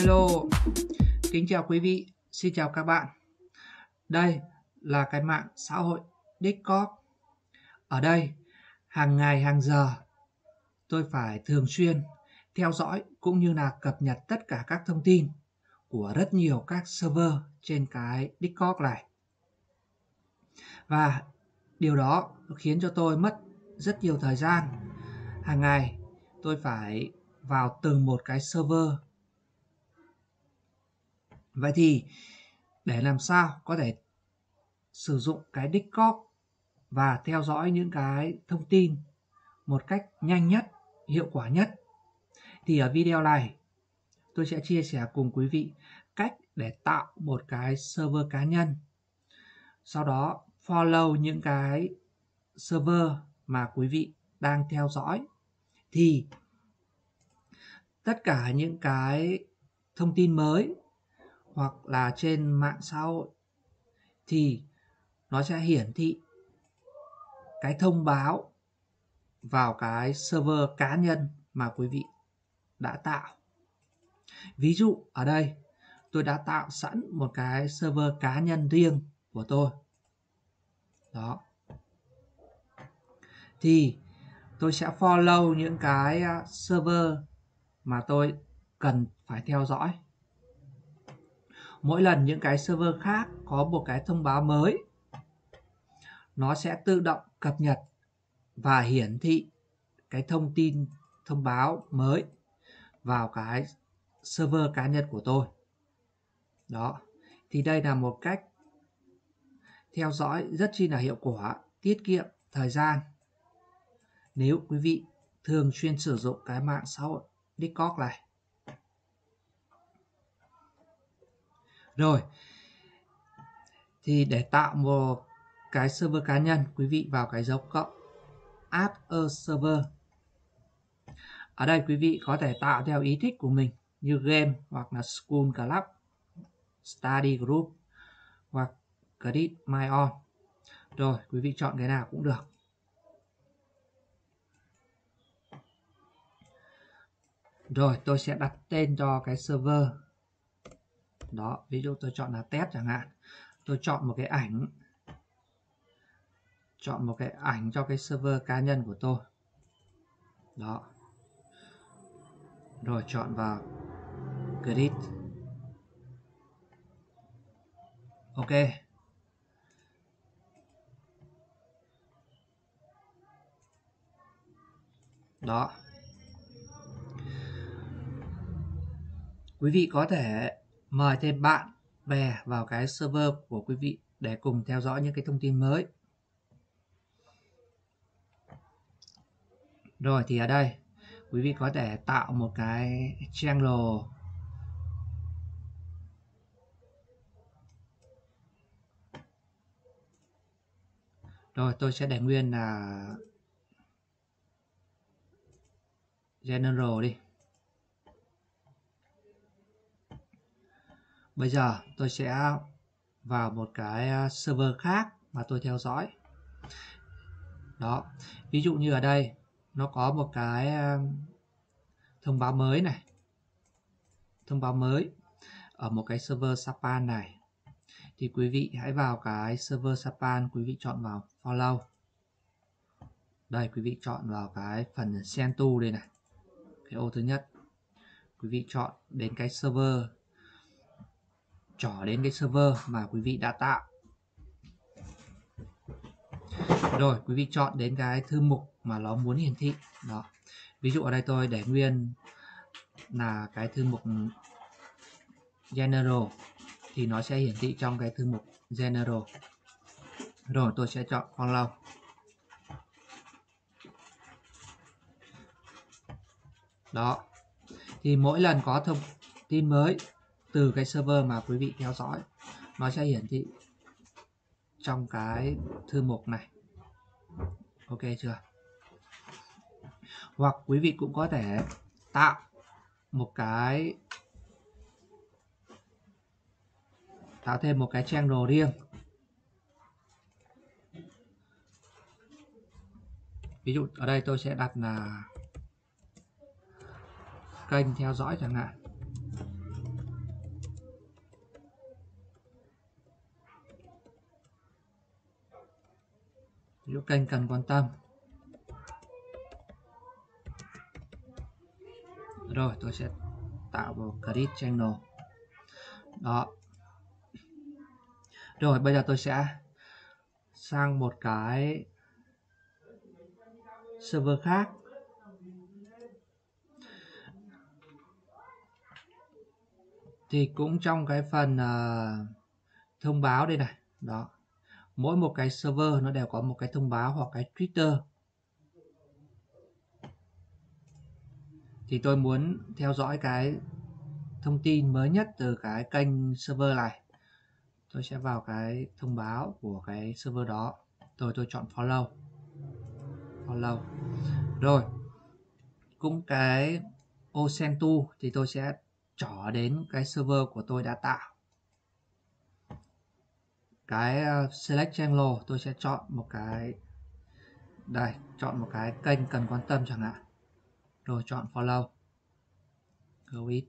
Hello, kính chào quý vị, xin chào các bạn. Đây là cái mạng xã hội Discord. Ở đây, hàng ngày hàng giờ, tôi phải thường xuyên theo dõi cũng như là cập nhật tất cả các thông tin của rất nhiều các server trên cái Discord này. Và điều đó khiến cho tôi mất rất nhiều thời gian. Hàng ngày tôi phải vào từng một cái server. Vậy thì để làm sao có thể sử dụng cái Discord và theo dõi những cái thông tin một cách nhanh nhất, hiệu quả nhất, thì ở video này tôi sẽ chia sẻ cùng quý vị cách để tạo một cái server cá nhân, sau đó follow những cái server mà quý vị đang theo dõi, thì tất cả những cái thông tin mới hoặc là trên mạng xã hội thì nó sẽ hiển thị cái thông báo vào cái server cá nhân mà quý vị đã tạo. Ví dụ ở đây tôi đã tạo sẵn một cái server cá nhân riêng của tôi. Đó. Thì tôi sẽ follow những cái server mà tôi cần phải theo dõi. Mỗi lần những cái server khác có một cái thông báo mới, nó sẽ tự động cập nhật và hiển thị cái thông tin thông báo mới vào cái server cá nhân của tôi. Đó. Thì đây là một cách theo dõi rất chi là hiệu quả, tiết kiệm thời gian nếu quý vị thường xuyên sử dụng cái mạng xã hội Discord này. Rồi, thì để tạo một cái server cá nhân, quý vị vào cái dấu cộng add a server. Ở đây quý vị có thể tạo theo ý thích của mình, như game hoặc là school club, study group hoặc credit my on. Rồi, quý vị chọn cái nào cũng được. Rồi, tôi sẽ đặt tên cho cái server. Đó, ví dụ tôi chọn là test chẳng hạn. Tôi chọn một cái ảnh. Chọn một cái ảnh cho cái server cá nhân của tôi. Đó. Rồi chọn vào grid. Ok. Đó. Quý vị có thể mời thêm bạn bè vào cái server của quý vị để cùng theo dõi những cái thông tin mới. Rồi thì ở đây quý vị có thể tạo một cái channel. Rồi tôi sẽ để nguyên là general đi. Bây giờ tôi sẽ vào một cái server khác mà tôi theo dõi. Đó, ví dụ như ở đây nó có một cái thông báo mới này. Thông báo mới ở một cái server Sapan này. Thì quý vị hãy vào cái server Sapan, quý vị chọn vào follow. Đây, quý vị chọn vào cái phần send to đây này. Cái ô thứ nhất. Quý vị chọn đến cái server, trỏ đến cái server mà quý vị đã tạo. Rồi, quý vị chọn đến cái thư mục mà nó muốn hiển thị. Đó. Ví dụ ở đây tôi để nguyên là cái thư mục General, thì nó sẽ hiển thị trong cái thư mục General. Rồi tôi sẽ chọn follow. Đó. Thì mỗi lần có thông tin mới từ cái server mà quý vị theo dõi, nó sẽ hiển thị trong cái thư mục này. Ok chưa? Hoặc quý vị cũng có thể tạo thêm một cái channel riêng. Ví dụ ở đây tôi sẽ đặt là kênh theo dõi chẳng hạn. Những kênh cần quan tâm. Rồi tôi sẽ tạo một create channel. Đó. Rồi bây giờ tôi sẽ sang một cái server khác. Thì cũng trong cái phần thông báo đây này. Đó. Mỗi một cái server nó đều có một cái thông báo hoặc cái Twitter. Thì tôi muốn theo dõi cái thông tin mới nhất từ cái kênh server này. Tôi sẽ vào cái thông báo của cái server đó. Rồi tôi chọn follow. Rồi. Cũng cái ô send to thì tôi sẽ trỏ đến cái server của tôi đã tạo. Cái select channel tôi sẽ chọn một cái đây, chọn một cái kênh cần quan tâm chẳng hạn. Rồi chọn follow. Go it.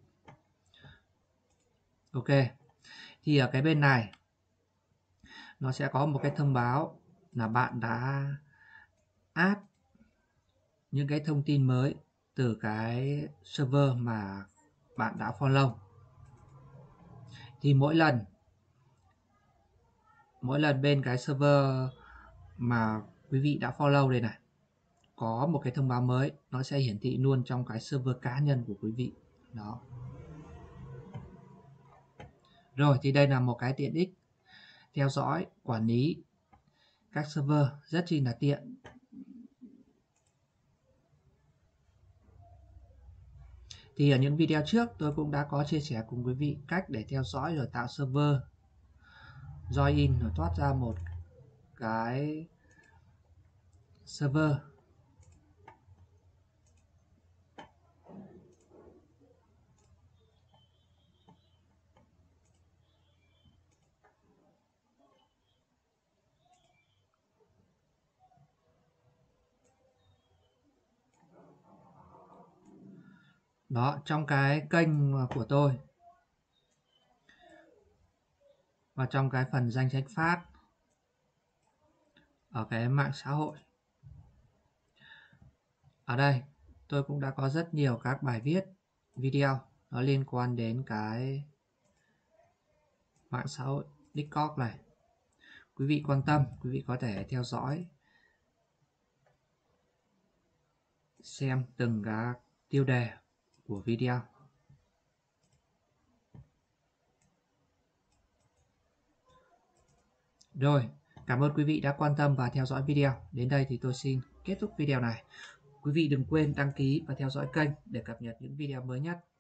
Ok. Thì ở cái bên này nó sẽ có một cái thông báo là bạn đã add những cái thông tin mới từ cái server mà bạn đã follow. Thì mỗi lần bên cái server mà quý vị đã follow đây này có một cái thông báo mới, nó sẽ hiển thị luôn trong cái server cá nhân của quý vị. Đó. Rồi thì đây là một cái tiện ích theo dõi, quản lý các server rất chi là tiện. Thì ở những video trước tôi cũng đã có chia sẻ cùng quý vị cách để theo dõi rồi tạo server, join in rồi thoát ra một cái server. Đó, trong cái kênh của tôi và trong cái phần danh sách phát ở cái mạng xã hội, ở đây tôi cũng đã có rất nhiều các bài viết, video nó liên quan đến cái mạng xã hội Discord này. Quý vị quan tâm, quý vị có thể theo dõi, xem từng cái tiêu đề của video. Rồi, cảm ơn quý vị đã quan tâm và theo dõi video. Đến đây thì tôi xin kết thúc video này. Quý vị đừng quên đăng ký và theo dõi kênh để cập nhật những video mới nhất.